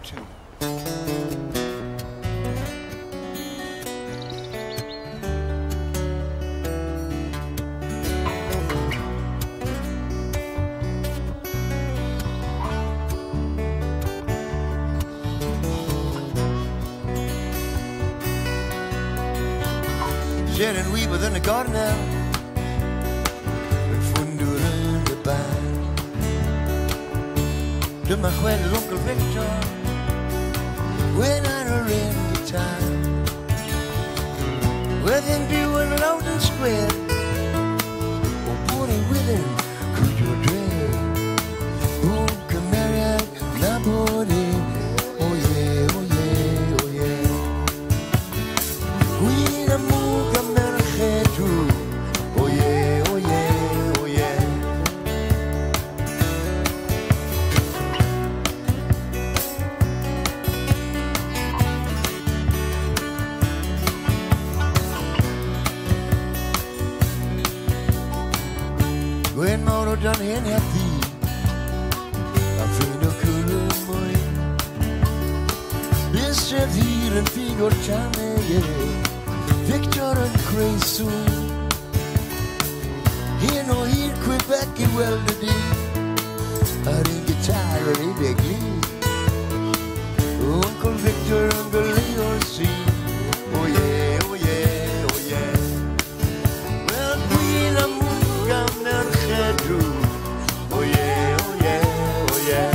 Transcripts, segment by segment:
too. Sharon Weaver in the garden now, een fundur in de baan. De Machuel Uncle Victor, when I ran guitar, within view and loud and square, oh, putting within, could you dream? Oh, Camaria, Nabody, oh yeah, oh yeah, oh yeah. We need a move, America, oh yeah, oh yeah, oh yeah. When Mauro done in happy, I feel no cool boy. This is here and figure chame, yeah. Victor and Crazy. Here no here Quebec well today. I didn't guitar or a glee. Uncle Victor, Uncle Leo C. Oh yeah, oh yeah, oh yeah. Well, Queen of Moon, and Hedru. Oh yeah, oh yeah, oh yeah.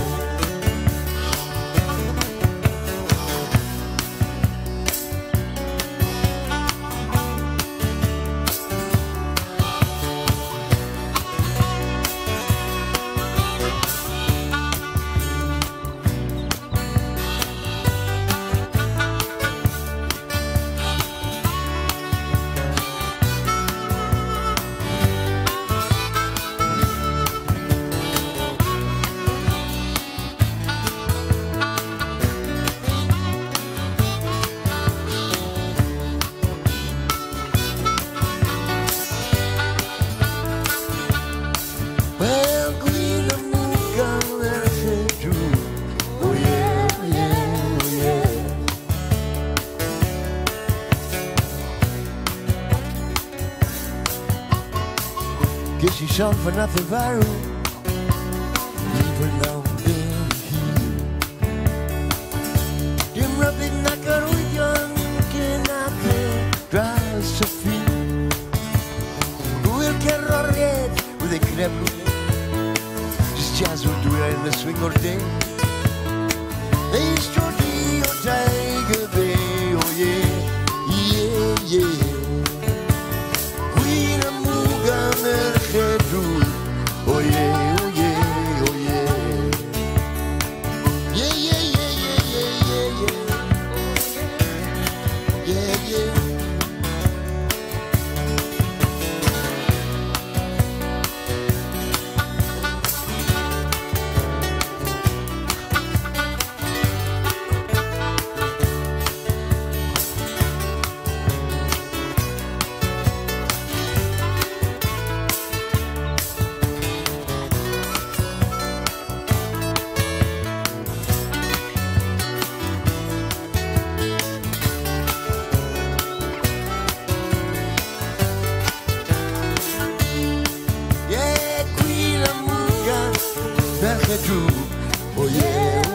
Guess you shone for nothing viral, even now they're here. Dim rubbing knacker with young knacker, drives to feel. We'll get red with a crab. Just jazz will do it in the swing all day. They study on Tiger Bay, oh yeah, yeah, yeah. Oh yeah, oh yeah, oh yeah. Yeah, yeah, yeah, yeah, yeah, yeah, yeah. Yeah, yeah. Oh yeah.